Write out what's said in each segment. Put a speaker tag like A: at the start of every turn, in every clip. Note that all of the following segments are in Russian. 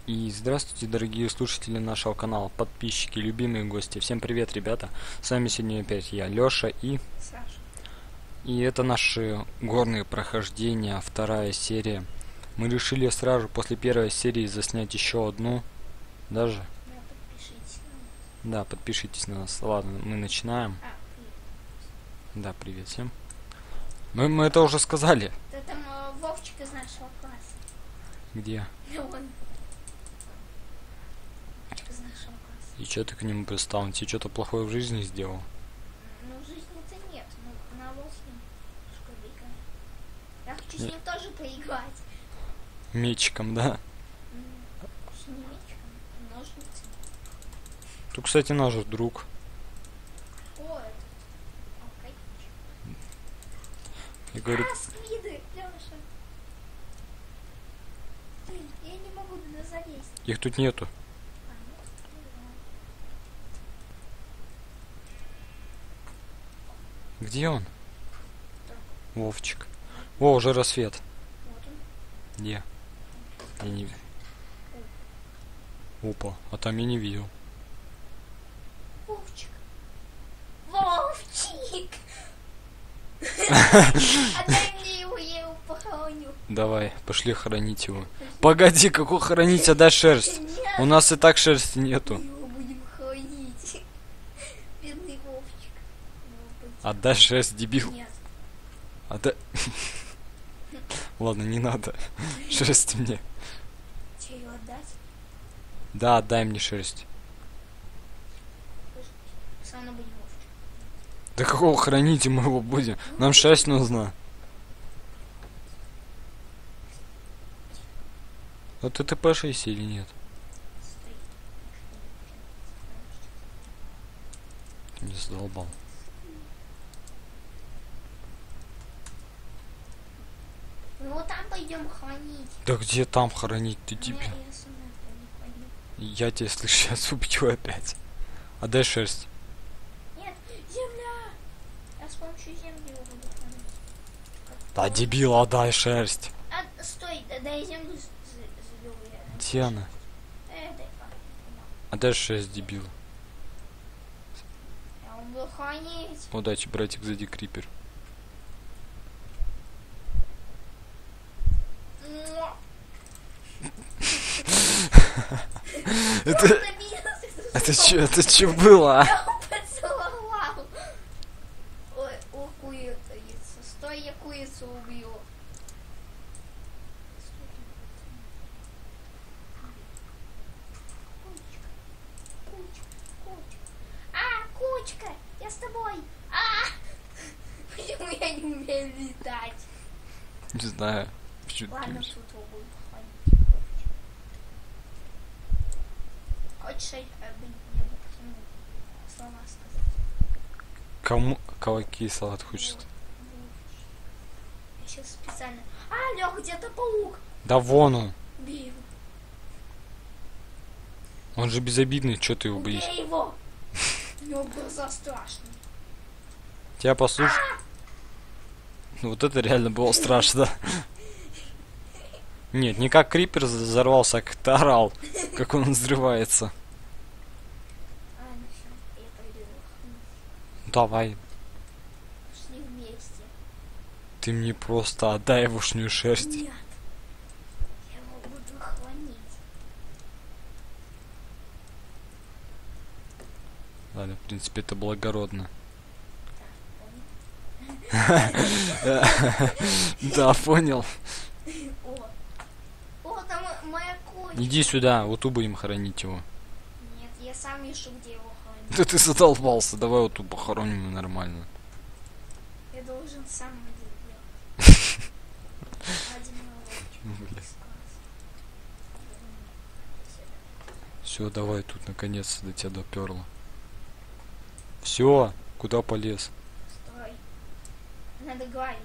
A: И здравствуйте, дорогие слушатели нашего канала, подписчики, любимые гости. Всем привет, ребята. С вами сегодня опять я, Лёша и...
B: Саша.
A: И это наши горные прохождения, вторая серия. Мы решили сразу после первой серии заснять еще одну. Даже?
B: Да, подпишитесь на нас.
A: Да, подпишитесь на нас. Ладно, мы начинаем.
B: Привет.
A: Да, привет всем. Мы это уже сказали.
B: Да там Вовчик из нашего класса.
A: Где?
B: Да он. Вовчик из нашего класса.
A: И что ты к нему пристал? Он тебе что-то плохое в жизни сделал?
B: Ну, в жизни-то нет. Ну, на его с ним школе играть. Я хочу с
A: Не-
B: ним тоже поиграть.
A: Мечиком, да?
B: С ним мечиком, ножницами.
A: Тут, кстати, наш друг.
B: О, этот. Алкаич.
A: И говорит,
B: Сквиды, Лёша. Блин, я не могу туда залезть.
A: их тут нету.
B: А, ну да.
A: Где он?
B: Так.
A: Вовчик. О, уже рассвет.
B: Вот он.
A: Где? Я не... Опа, а там я не видел.
B: Вовчик. Вовчик! Отдай мне его, я его похороню.
A: Давай, пошли хоронить его. Погоди, какой хоронить, отдай шерсть.
B: Нет,
A: У нас и так шерсти
B: мы
A: нету.
B: его будем хоронить. Бедный Вовчик.
A: Отдай шерсть, дебил.
B: Нет.
A: Отдай... Ладно, не надо. Шерсть мне.
B: Че, ее отдать?
A: Да, отдай мне шерсть.
B: Все равно будем Вовчик.
A: Да какого хранить мы его будем? Нам шерсть нужна. А ты ТП-6 или нет?
B: Стоит.
A: Ты меня задолбал.
B: Ну вот там пойдем хоронить.
A: Да где там хоронить? Ты
B: Я
A: дебил.
B: сама не пойду.
A: Я тебя слышу, сейчас убью опять. Отдай шерсть.
B: Нет, земля! Я с помощью земли его буду хоронить.
A: Да, дебил, отдай шерсть.
B: А, стой, дай землю залю я.
A: Где она?
B: Дай папе.
A: Отдай шерсть, дебил.
B: Я его буду хоронить.
A: Удачи, братик, сзади крипер.
B: Муа.
A: Это
B: Добился.
A: это чё было, а?
B: Я его поцеловал. Ой, о, курица. Стой, я курицу убью. Кучка, я с тобой. Почему я не умею летать?
A: Не знаю. Почему ты
B: Ладно,
A: видишь?
B: тут его буду ходить. Хочешь мне слова сказать?
A: Кому какие салат хочется?
B: Я сейчас специально... Лёх, где-то паук.
A: Да вон он.
B: Бей его.
A: Он же безобидный, чё ты его боишься?
B: Убей его. У него глаза страшные.
A: Тебя послушай. Ну, вот это реально было страшно. Нет, не как крипер взорвался, а как ты орал, как он взрывается.
B: Ну всё, я пойду его хранить.
A: Давай,
B: Пошли вместе.
A: ты мне просто отдай ушную шерсть.
B: Нет. Я его буду хранить.
A: Ладно, в принципе, это благородно.
B: Понял?
A: Да, понял.
B: О, там моя кучка.
A: Иди сюда, вот тут будем хоронить его.
B: Нет, я сам решу, где его хранить.
A: Да ты задолбался, давай вот тут похороним его нормально.
B: Я должен сам это делать. Один
A: Бля. Все, давай, тут наконец-то до тебя доперло. Все, куда полез?
B: Стой. Надо говорить.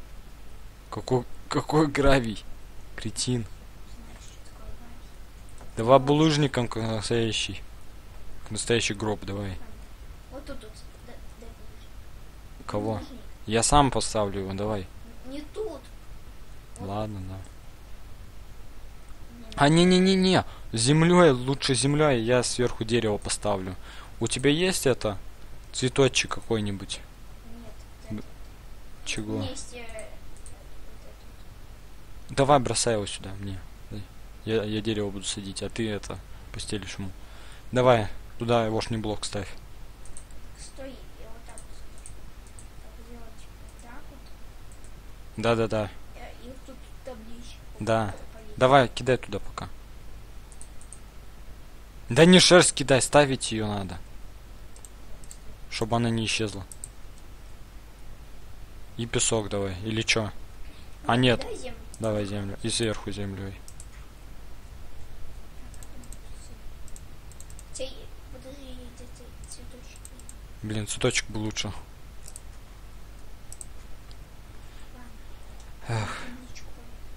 A: Какой гравий? Кретин.
B: Знаешь, что такое говорить.
A: Давай булыжником как настоящий. Как настоящий гроб, давай.
B: Вот тут. Дай булыжник.
A: Кого?
B: Булыжник.
A: Я сам поставлю его, давай.
B: Не тут. Вот.
A: Ладно, да.
B: Не,
A: А, не-не-не-не. Землей, лучше землей, я сверху дерево поставлю. У тебя есть это? Цветочек какой-нибудь?
B: Нет.
A: Чего?
B: Есть
A: Давай бросай его сюда, мне. Я дерево буду садить, а ты это постелишь ему. Давай, туда его ж не блок ставь.
B: стой, я вот так вот скажу. Так сделать так вот.
A: Да-да-да.
B: И вот тут табличку.
A: Да.
B: повесить.
A: Давай, кидай туда пока. Да не шерсть кидай, ставить ее надо. Чтобы она не исчезла. И песок давай, или чё? А нет,
B: Дай землю.
A: давай землю. И сверху землей.
B: Подожди, где-то цветочек.
A: Блин, цветочек бы лучше. Эх.
B: Табличку.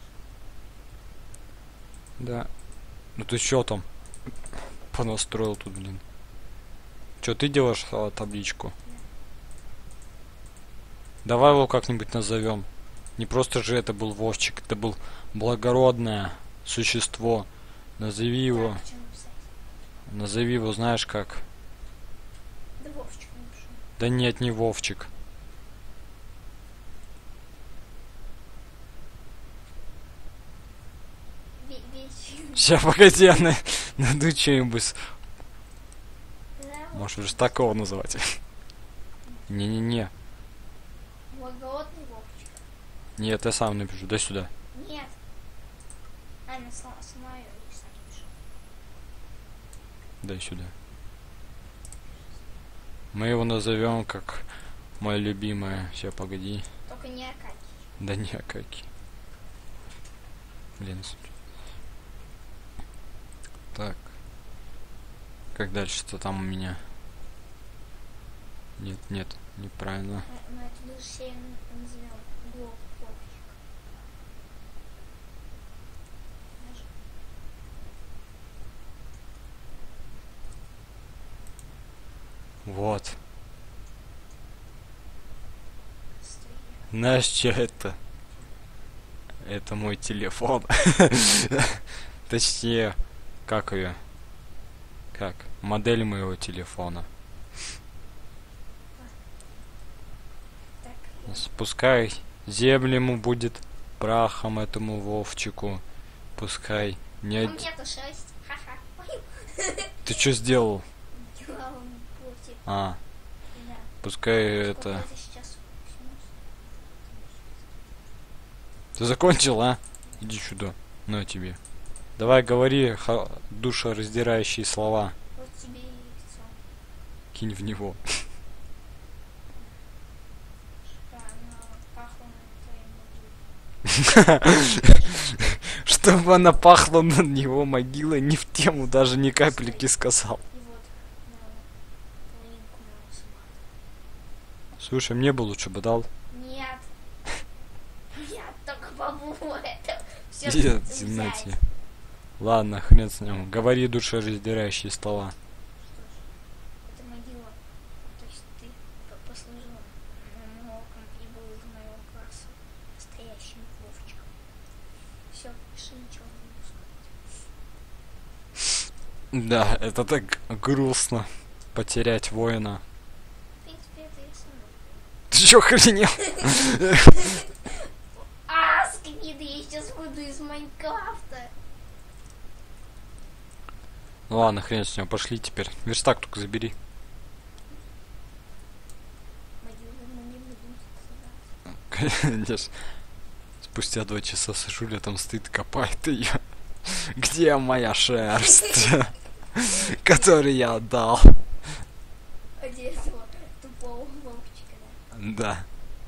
A: Да. Ну ты чё там? Понастроил тут, блин. Чё ты делаешь табличку? Давай его как-нибудь назовем. Не просто же это был Вовчик, это был благородное существо. Назови его.
B: Так, что написать?
A: Назови его, знаешь как?
B: Да Вовчик напишу.
A: Да нет, не Вовчик.
B: Вечер.
A: Сейчас, погоди, я найду что-нибудь.
B: Да,
A: Может, уже такого называть. Не-не-не.
B: благородный Вовчик.
A: Нет, я сам напишу. Дай сюда.
B: Нет. Аня, сама ее и сам пишу.
A: Дай сюда. Мы его назовем как мое любимое. Сейчас, погоди.
B: Только не Акакий.
A: Да не Акаки. Блин. Так. Как дальше-то там у меня? Нет, нет, неправильно.
B: Мы это даже серию назовем Глоб Вовчик. Знаешь?
A: Вот.
B: Стой.
A: Знаешь, что это? Это мой телефон. Точнее, как ее? Как? Модель моего телефона.
B: Так.
A: Пускай землю ему будет прахом этому Вовчику. Пускай не...
B: У меня-то 6. Ха-ха.
A: Ты что сделал?
B: Дела он против.
A: А,
B: Да.
A: пускай
B: Сколько
A: это...
B: это сейчас?
A: Ты закончил, а? Иди сюда. На тебе. Давай говори душераздирающие слова.
B: Вот тебе и яйцо.
A: Кинь в него.
B: Да, оно пахло на твоей могиле.
A: Чтобы она пахла над него могилой, не в тему даже ни капельки сказал.
B: И вот на половинку моего сама.
A: Слушай, мне бы лучше бы дал.
B: Нет. Я только могу это все
A: Нет, Зинати. Ладно, хрен с ним. Говори душераздирающие слова.
B: Это могила. То есть ты послужил уроком и был из моего класса настоящим Вовчиком. Все, больше ничего не могу сказать.
A: Да, это так грустно. Потерять воина.
B: В принципе, это я сам.
A: Ты чё охренел?
B: А, сквиды, я сейчас выйду из Майнкрафта.
A: Ну ладно, хрен с ним, пошли теперь. Верстак только забери.
B: Могилу мы не будем сказать.
A: Конечно. Спустя 2 часа Сашуля там стоит, копает ее. Где моя шерсть? Которую я отдал.
B: Один этого тупого Вовчика, да.
A: Да.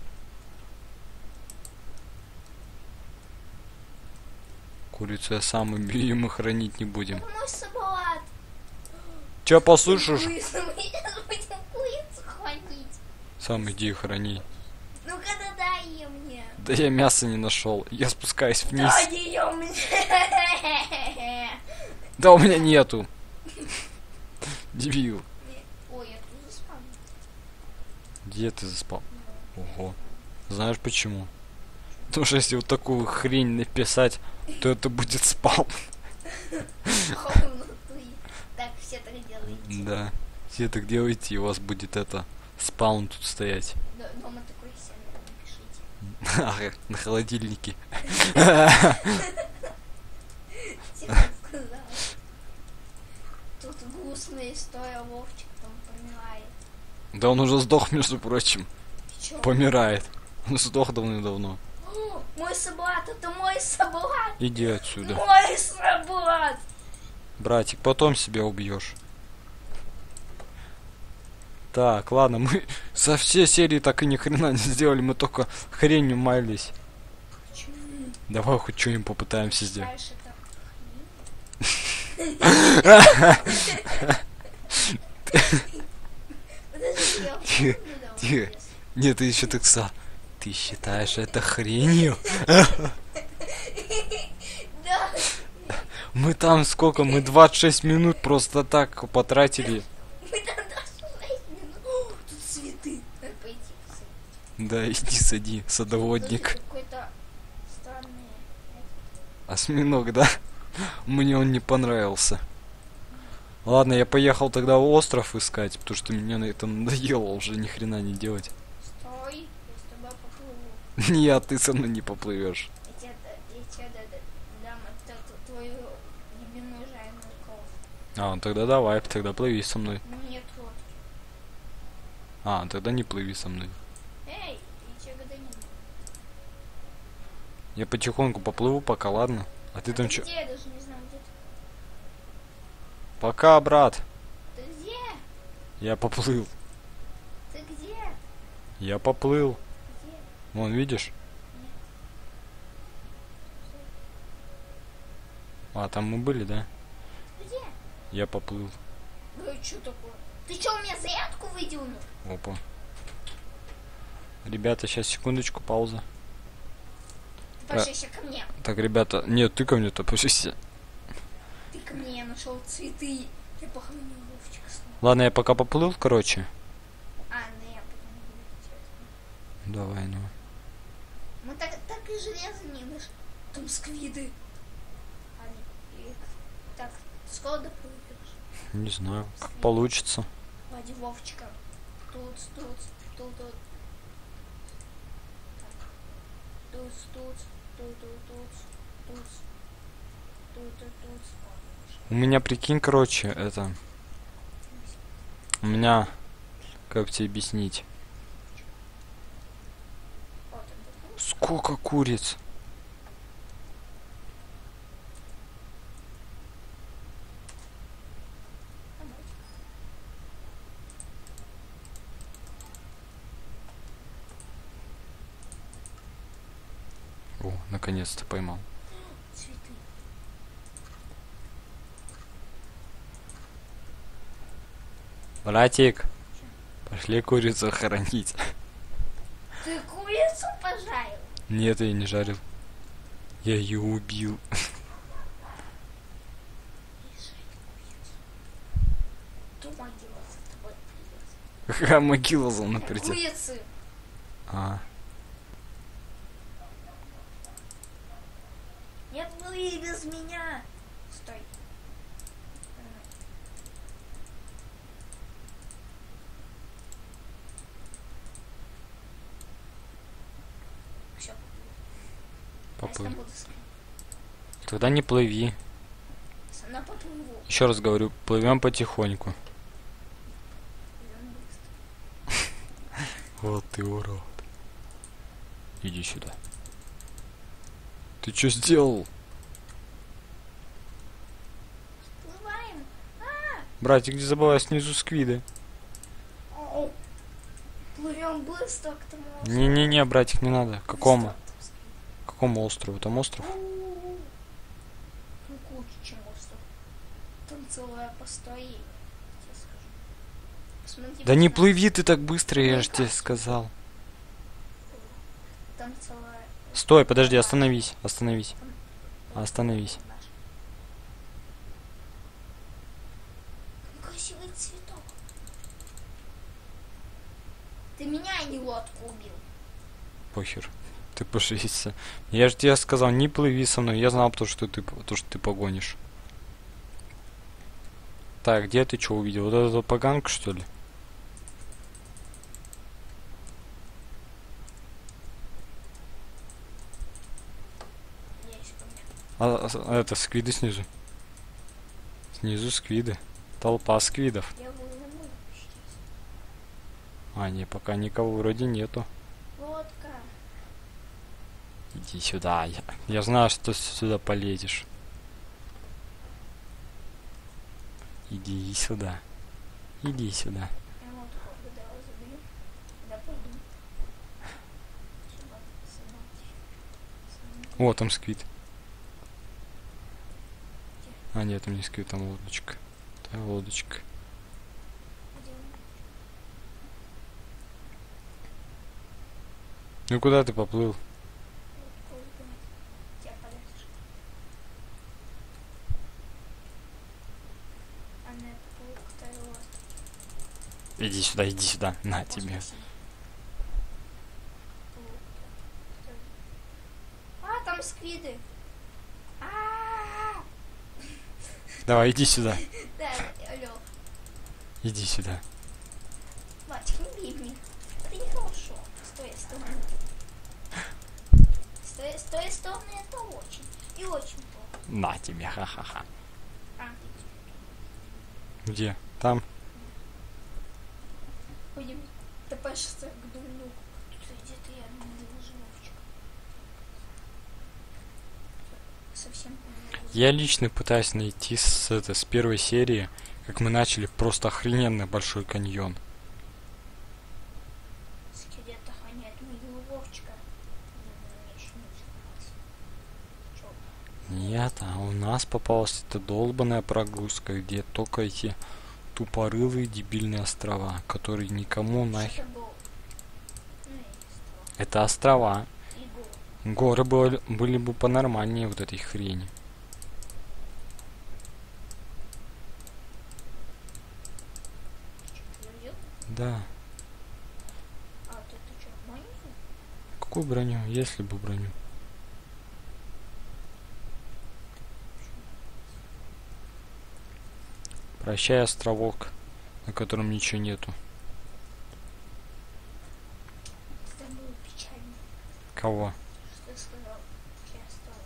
A: Курицу я сам убью, и мы хранить не будем.
B: Это мой салат.
A: Че, послушаешь?
B: Курицу, мы сейчас будем курицу хранить.
A: Сам иди и храни.
B: Ну-ка, дай ее мне.
A: Да я мяса не нашел. Я спускаюсь вниз.
B: Дай ее мне.
A: Да у меня нету. Дебил.
B: Ой, я тут заспал.
A: Где ты заспал? Ого. Знаешь почему? Потому что если вот такую хрень написать, то это будет спам.
B: Так, все так делаете.
A: Да. Все так делаете, и у вас будет это спаун тут стоять.
B: Дома такой себе напишите.
A: Ага, на холодильнике.
B: Типа сказал. Тут грустная история, Вовчик там помирает.
A: Да он уже сдох, между прочим.
B: Ты чё?
A: Помирает. Он сдох давно-давно.
B: О, мой собрат, это мой собрат!
A: Иди отсюда.
B: Мой собрат!
A: Братик, потом себя убьешь. Так, ладно, мы со всей серии так и ни хрена не сделали, мы только хренью маялись.
B: Почему?
A: Давай хоть что-нибудь попытаемся сделать.
B: Считаешь, это Подожди, я
A: Тихо,
B: вспомню, да,
A: тихо.
B: вот сейчас.
A: Нет, ты еще так са. Ты считаешь это хренью?
B: Да,
A: Мы там сколько? Мы 26 минут просто так потратили.
B: мы там даже О, тут цветы. Надо пойти посадить.
A: Да, иди сади, садоводник.
B: Подожди, какой-то странный.
A: Осьминог, да? Мне он не понравился. Ладно, я поехал тогда остров искать, потому что мне на это надоело уже ни хрена не делать.
B: Стой, я с тобой поплыву.
A: Нет, ты со мной не поплывешь.
B: Я тебе дам твою любимую жареную кофе.
A: А, тогда давай, тогда плыви со мной.
B: Ну нет лодки.
A: А, тогда не плыви со мной.
B: Эй, я тебе года не дам.
A: Я потихоньку поплыву пока, ладно? А ты там
B: Ты
A: чё?
B: где? Я даже не знаю, где ты.
A: Пока, брат.
B: Ты где?
A: Я поплыл.
B: Ты где?
A: Я поплыл.
B: Где?
A: Вон, видишь? А, там мы были, да?
B: Где?
A: Я поплыл.
B: Ну что такое? Ты что, у меня зарядку выдернул?
A: Опа. Ребята, сейчас секундочку, пауза.
B: Ты пошли ко мне.
A: Так, ребята, нет, ты ко мне-то пошли.
B: Ты ко мне, я нашел цветы. Я похоронил Вовчика снова.
A: Ладно, я пока поплыл, короче.
B: А, ну я потом буду.
A: Давай, ну.
B: Мы так и железо не нашли. Там сквиды. Так, скоро доплывешь.
A: Не знаю, как получится.
B: Ради Вовчика. Тут. Так. Тут.
A: У меня, прикинь, короче, это... У меня... Как тебе объяснить?
B: Вот он доплыл.
A: Сколько куриц? О, наконец-то поймал.
B: Цветы.
A: Братик, пошли курицу хоронить.
B: Ты курицу пожарил?
A: Нет, я не жарил. Я ее убил.
B: То могила за тобой придется.
A: Какая могила за мной придет?
B: Курицы.
A: А,
B: Нет, плыви без меня. Стой. Все,
A: поплыл.
B: буду скрыть.
A: Тогда не плыви.
B: Сама поплыву.
A: Еще раз говорю, плывем потихоньку.
B: Идём быстро.
A: Вот ты урод. Иди сюда. Ты что сделал?
B: Плываем.
A: Братик, не забывай, снизу сквиды.
B: Плывем быстро к тому.
A: Не-не-не, братик, не надо. К какому?
B: Быстро там скрыть.
A: К какому острову? Там остров?
B: Ну, лучше, чем остров. Там целая постояние, я скажу. Посмотри,
A: Да не
B: посмотри.
A: плыви ты так быстро, я же тебе сказал.
B: Там целая...
A: Стой, подожди, остановись, остановись. Остановись.
B: Там красивый цветок. Ты меня, а не лодку убил.
A: Похер. Ты пошися. Я же тебе сказал, не плыви со мной. Я знал то, что ты погонишь. Так, где ты что увидел? Вот эту поганку, что ли?
B: Надеюсь, ко мне.
A: Это сквиды снизу. Снизу сквиды. Толпа сквидов.
B: Я выломаю почти.
A: А, не, пока никого вроде нету.
B: Лодка.
A: Иди сюда. Я знаю, что ты сюда полезешь. Иди сюда. Иди сюда.
B: Я лодку когда забью. Да пойду. Собаки.
A: О, там сквид. А, нет, там не сквид, там лодочка. Да, лодочка.
B: Где он?
A: Ну куда ты поплыл?
B: Лодку убивать. Тебя полезешь. А на эту полку-то лодку.
A: Иди сюда, иди сюда. На тебе.
B: А, там сквиды. А,
A: Давай, иди сюда.
B: да, алло.
A: Иди сюда.
B: Мальчик, не бей меня. Это нехорошо. С твоей стороны. С твоей стороны это очень. И очень плохо.
A: На тебе, ха-ха-ха.
B: А,
A: Где? Там.
B: будем тпшиться к дулю. Тут где-то я не выложу Вовчик. Совсем понял.
A: Я лично пытаюсь найти с первой серии, как мы начали, просто охрененно большой каньон.
B: Скелет охраняет могилу Вовчика.
A: Нет, а у нас попалась эта долбаная прогрузка, где только эти тупорылые дебильные острова, которые никому нахер... Это острова. Горы были бы понормальнее вот этой хрени. Да.
B: А ты что, маленький?
A: Какую броню? Если бы броню. Прощай, островок, на котором ничего нету.
B: Это было печально.
A: Кого?
B: Что ты сказал? Я стала.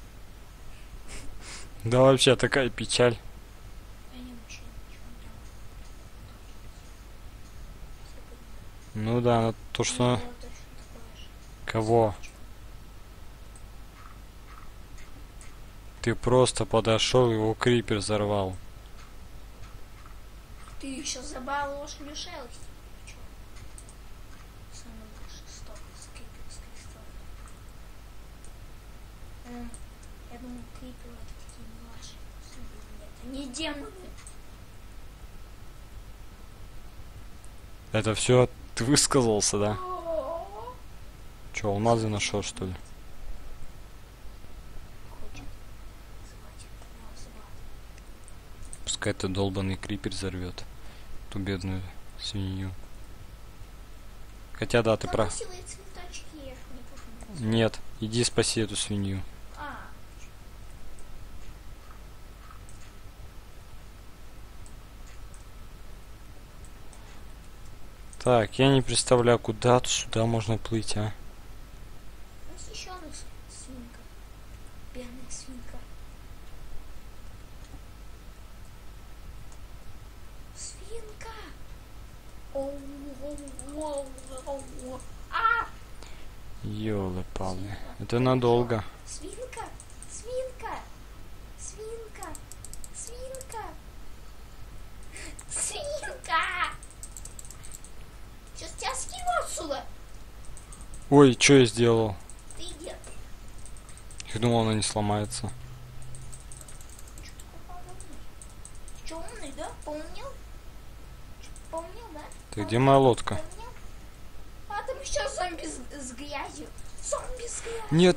A: Да вообще такая печаль.
B: Я не мучаю ничего не делаю.
A: Ну да, на то, что...
B: Было точно такое же.
A: Кого? Ты просто подошел, его крипер взорвал.
B: Ты еще забаловал мою шерсть. Чё? Самый лучший стоп с криперской историей. Я думаю, криперы это такие милаши. Нет, они демоны.
A: Это все ты высказался, да? Че, алмазы нашел, что ли?
B: Хочет звать меня звать.
A: Пускай это долбанный крипер взорвет ту бедную свинью. Хотя да, ты
B: Там
A: прав.
B: красивые цветочки, я их не помню.
A: Нет, иди спаси эту свинью.
B: А,
A: Так, я не представляю, куда сюда можно плыть, а?
B: восхищенная свинка. Бедная свинка. Свинка! Оу, оу, оу, оу, оу. А!
A: Ёлы-палы. Это надолго.
B: Свинка! Свинка! Свинка! Свинка! Свинка! Сейчас тебя скину отсюда!
A: Ой, что я сделал?
B: Ты где?
A: Я думал, она не сломается.
B: Че умный, да? Поумнел? Поумнел, да?
A: Ты где моя лодка?
B: Поумнел? А там еще зомби с грязью. Зомби с грязью.
A: Нет.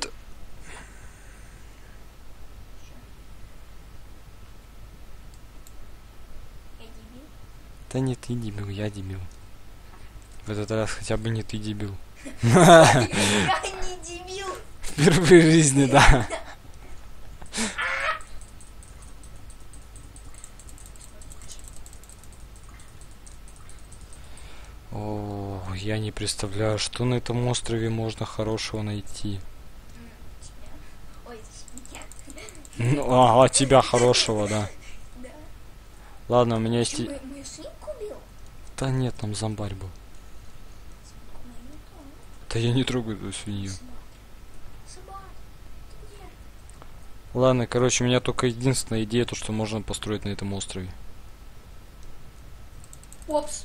B: Я дебил.
A: Да нет, ты дебил, я дебил. В этот раз хотя бы не ты дебил.
B: Я не дебил.
A: Впервые в жизни, да. Ой, я не представляю, что на этом острове можно хорошего найти.
B: Тебя. Ой, меня.
A: Ну, а тебя хорошего, да.
B: Да.
A: Ладно, у меня есть...
B: Ты мою свинку убил?
A: Да нет, там зомбарь был.
B: Свинку мою не трогай.
A: Да я не трогаю эту свинью.
B: Собак, ты где?
A: Ладно, короче, у меня только единственная идея, то, что можно построить на этом острове.
B: Опс.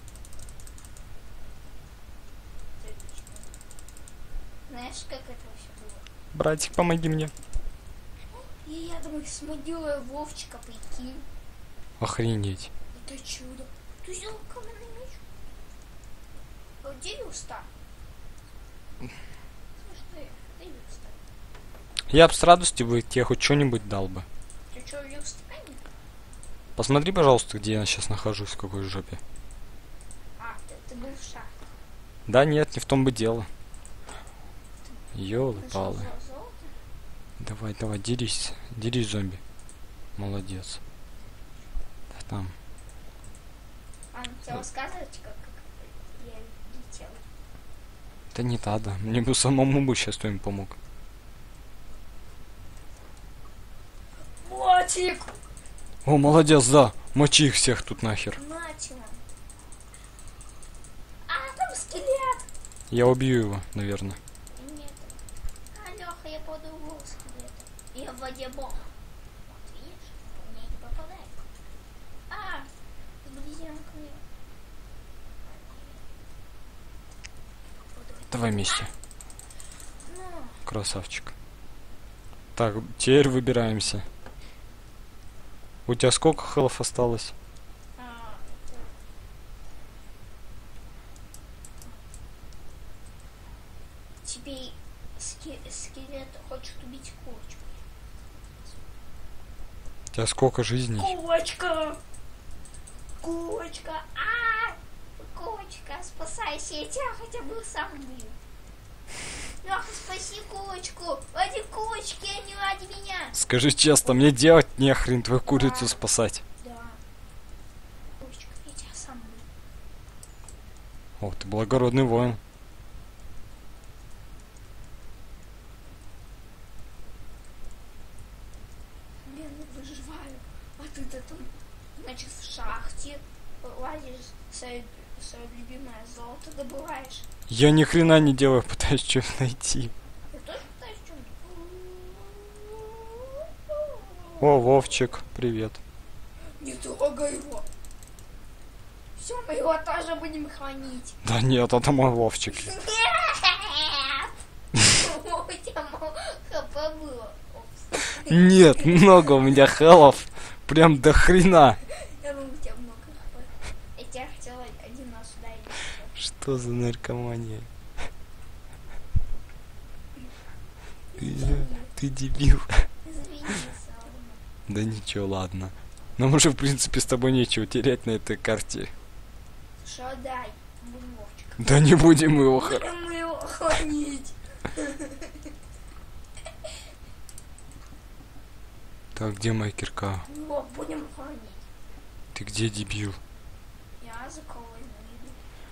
B: Знаешь, как это все было?
A: Братик, помоги мне.
B: И я думаю, смогила Вовчика, прикинь.
A: Охренеть.
B: Это чудо. Ты взял каменный меч? А где Юста? Слушай, ты Юста?
A: Я бы с радостью бы тебе хоть что-нибудь дал бы.
B: Ты что, Юста?
A: Посмотри, пожалуйста, где я сейчас нахожусь, в какой жопе.
B: А, ты был в шахте.
A: Да нет, не в том бы дело.
B: Нашел
A: Ёлы-палы.
B: золото?
A: Давай, давай, дерись. Дерись, зомби. Молодец. Да там.
B: А, ну тебе рассказывать, как я летел?
A: Да не надо. Мне бы самому бы сейчас кто-нибудь помог.
B: Мотик!
A: О, молодец, да. Мочи их всех тут нахер.
B: Нате вам. А, там скелет!
A: Я убью его, наверное.
B: Нет. А, Леха, я по другому скелету. Я в воде бог. Вот видишь, по мне не попадает. А, близко мне.
A: Давай вместе.
B: Ну,
A: Красавчик. Так, теперь выбираемся. У тебя сколько хелов осталось?
B: а, тебе скелет хочет убить курочку.
A: У тебя сколько жизней?
B: Курочка! Курочка! А! Курочка, спасайся, я тебя хотя бы сам убью. Леха, спаси курочку! Ради курочки, а не ради меня!
A: Скажи честно, мне делать нехрен твою курицу спасать.
B: Да. Курочка, я тебя сам убью.
A: О, ты благородный воин.
B: Блин, я выживаю. А ты-то там, значит, в шахте лазишь, свое любимое золото добываешь.
A: Я ни хрена не делаю, пытаюсь что-то найти.
B: Я тоже пытаюсь что-нибудь.
A: О, Вовчик, привет.
B: Не трогай его. Все, мы его тоже будем хранить.
A: Да нет, это мой Вовчик.
B: Нет! У тебя мало хп было. Опс.
A: Нет, много у меня хелов. Прям до хрена.
B: Я думаю, у тебя много хп. Я тебя хотела один раз сюда и все.
A: Что за наркомания? Ты дебил.
B: Извини, Салма.
A: Да ничего, ладно. Нам уже, в принципе, с тобой нечего терять на этой карте.
B: Что дай? Будем Вовчик.
A: Да не будем его
B: Будем мы его хранить.
A: Так, где моя кирка?
B: Его будем хранить.
A: Ты где, дебил?
B: Я за кого иду.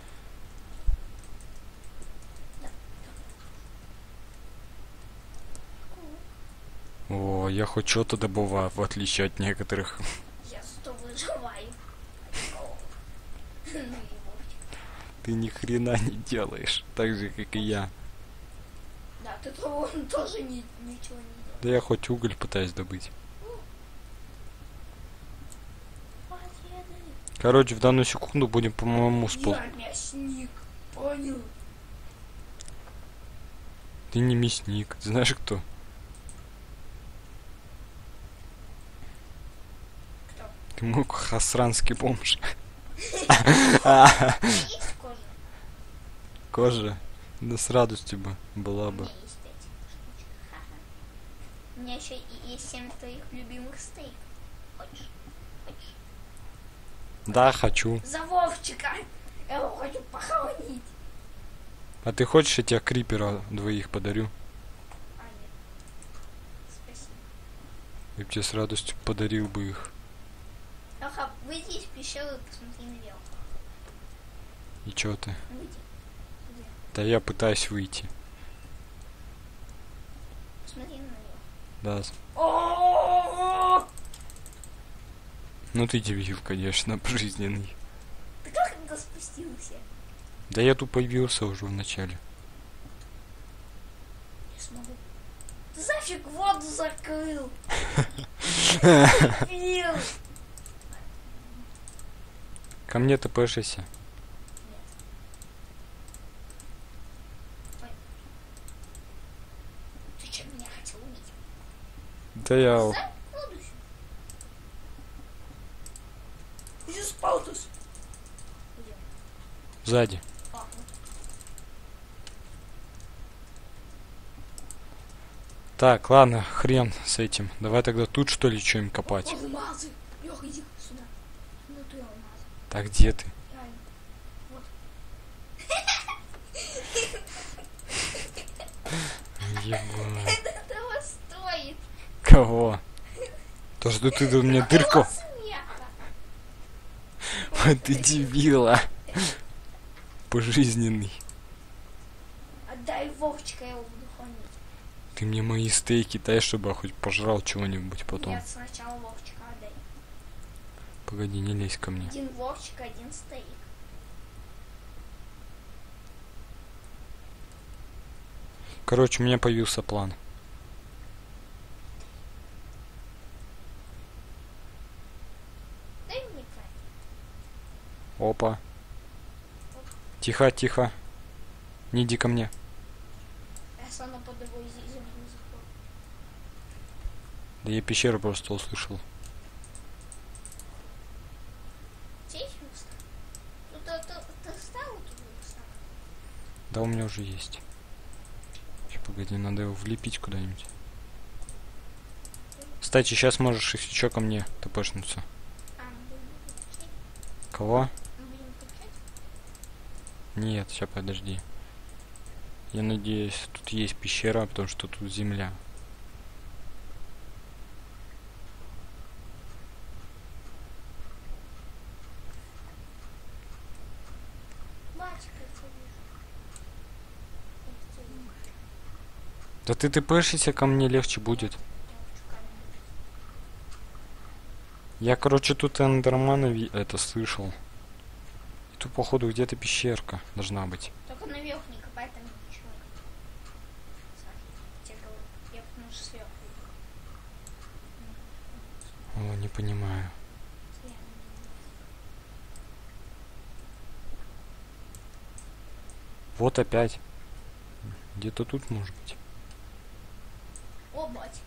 A: О, я хоть что-то добываю, в отличие от некоторых.
B: Я зато выживаю. Ну и Вовчик.
A: Ты ни хрена не делаешь, так же, как и я.
B: Да, ты тоже ничего не делал.
A: Да я хоть уголь пытаюсь добыть.
B: Победы.
A: Короче, в данную секунду будем по моему
B: Я мясник. Понял?
A: Ты не мясник. Ты знаешь кто?
B: Кто?
A: Ты мой хасранский бомж.
B: Есть кожа?
A: Кожа. Да с радостью бы была
B: У
A: бы.
B: меня есть эти штучки. Ха-ха. У меня еще и есть 7 твоих любимых стейков. Хочешь? Хочешь?
A: Да, хочу.
B: За Вовчика! Я его хочу похоронить.
A: А ты хочешь, я тебе крипера двоих подарю?
B: А, нет. Спасибо.
A: Я бы тебе с радостью подарил бы их.
B: Леха, выйди из пещеры и посмотри наверх.
A: И чё ты?
B: Выйди. Где?
A: Да я пытаюсь выйти.
B: Смотри на него.
A: Да.
B: О!
A: Ну ты дебил, конечно, жизненный.
B: Ты как это спустился?
A: Да я тут появился уже в начале.
B: Не смогу. Ты нафиг воду закрыл? Дебил!
A: Ко мне ТПшися.
B: Ты что, меня хотел убить?
A: Да я...
B: Зай, воду сюда. Иди спалтус. Где?
A: Сзади.
B: А, вот.
A: Так, ладно, хрен с этим. Давай тогда тут что ли что-нибудь копать.
B: Алмазы. Лёх, иди сюда. Ну ты алмазы.
A: Так где ты?
B: Реально. Вот.
A: Ебать.
B: Это того стоит.
A: Кого? То, что ты тут мне дырку...
B: Того смеха.
A: Вот ты дебила. Пожизненный.
B: Отдай Вовчика, я его буду хранить.
A: Ты мне мои стейки дай, чтобы я хоть пожрал чего-нибудь потом.
B: Нет, сначала Вовчика отдай.
A: Погоди, не лезь ко мне.
B: Один Вовчик, один стейк.
A: Короче, у меня появился план.
B: Дай мне край.
A: Опа. Тихо, тихо. Не иди ко мне.
B: Я сама под его землю захожу.
A: Да я пещеру просто услышал.
B: Здесь верстак? Ну ты вставил тут верстак?
A: Да, у меня уже есть. Ща, погоди, надо его влепить куда-нибудь. Кстати, сейчас можешь, если чё, ко мне тпшнуться.
B: А, мы будем включать?
A: Кого?
B: Мы будем включать?
A: Нет, сейчас подожди. Я надеюсь, тут есть пещера, потому что тут земля.
B: Батик, я тебя вижу. Я тебя вижу.
A: Да ты тпшися ко мне, легче будет.
B: Я хочу камень.
A: Я, короче, тут эндермана это слышал. И тут, походу, где-то пещерка должна быть.
B: Только наверх не копай, там ничего нет. Смотри, я тебе говорю. Я потому что сверху иду.
A: О, не понимаю.
B: Сверху.
A: Вот опять. Где-то тут может быть.
B: О, батик.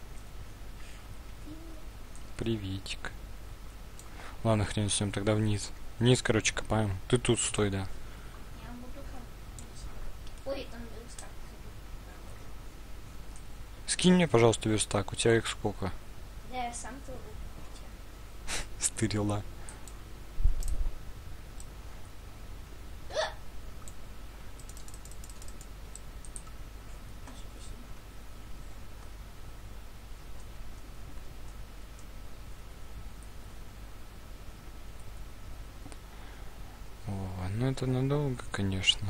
A: Приветик. Ладно, хрен с ним, тогда вниз. Вниз, короче, копаем. Ты тут стой, да.
B: Я буду копать. Ой, там верстак.
A: Скинь мне, пожалуйста, верстак. У тебя их сколько?
B: Да, я сам плыву.
A: Стрела. О, ну это надолго, конечно.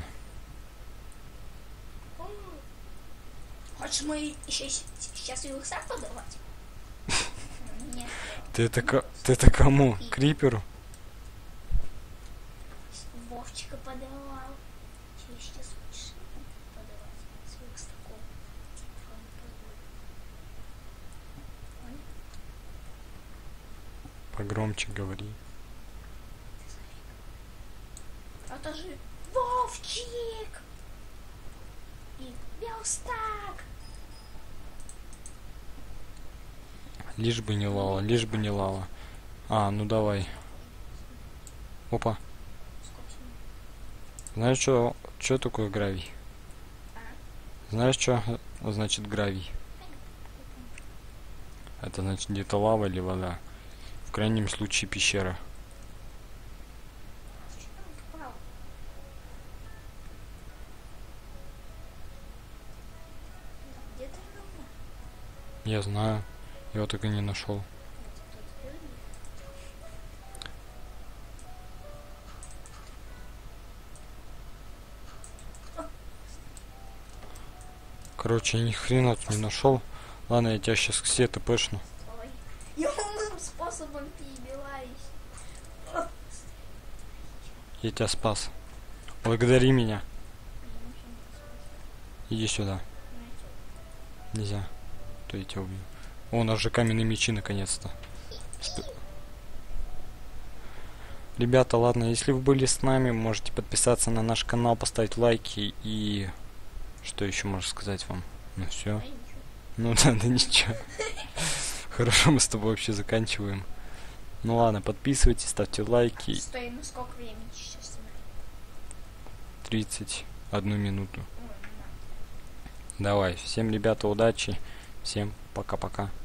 B: Хочешь мы сейчас верстак подавать? Нет.
A: Ты это кому? Криперу?
B: Вовчика подавал. Сейчас хочешь подавать с верстаком.
A: Погромче говори.
B: Это же Вовчик! И верстак!
A: Лишь бы не лава, лишь бы не лава. А, ну давай. Опа.
B: Сколько минут?
A: Знаешь, что такое гравий? Знаешь, что значит гравий? Это значит где-то лава или вода. В крайнем случае пещера.
B: Что там впал? Где-то равно.
A: Я знаю. Я его так и не нашел. Короче, я ни хрена тут не нашел. Ладно, я тебя сейчас все тпшну.
B: Ой. Я умным способом перебиваюсь. О,
A: Я тебя спас. Благодари меня.
B: мне ничего не спасибо.
A: Иди сюда.
B: Знаете,
A: Нельзя. То я тебя убью. О, у нас же каменные мечи наконец-то. Ребята, ладно, если вы были с нами, можете подписаться на наш канал, поставить лайки и... Что еще можно сказать вам? Ну все.
B: ой, ничего.
A: Ну да, да ничего. Хорошо, мы с тобой вообще заканчиваем. Ну ладно, подписывайтесь, ставьте лайки.
B: Стой, ну сколько времени сейчас?
A: 31 минуту.
B: Ой, ну да.
A: Давай, всем, ребята, удачи. Всем пока-пока.